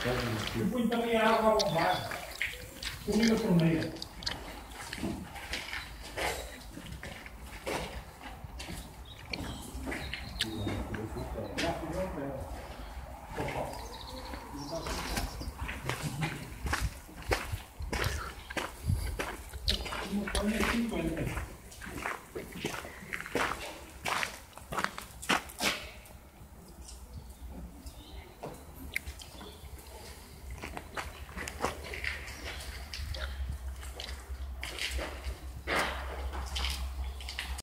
E põe também a água bombada. Comigo por meio. Não pode nem 50.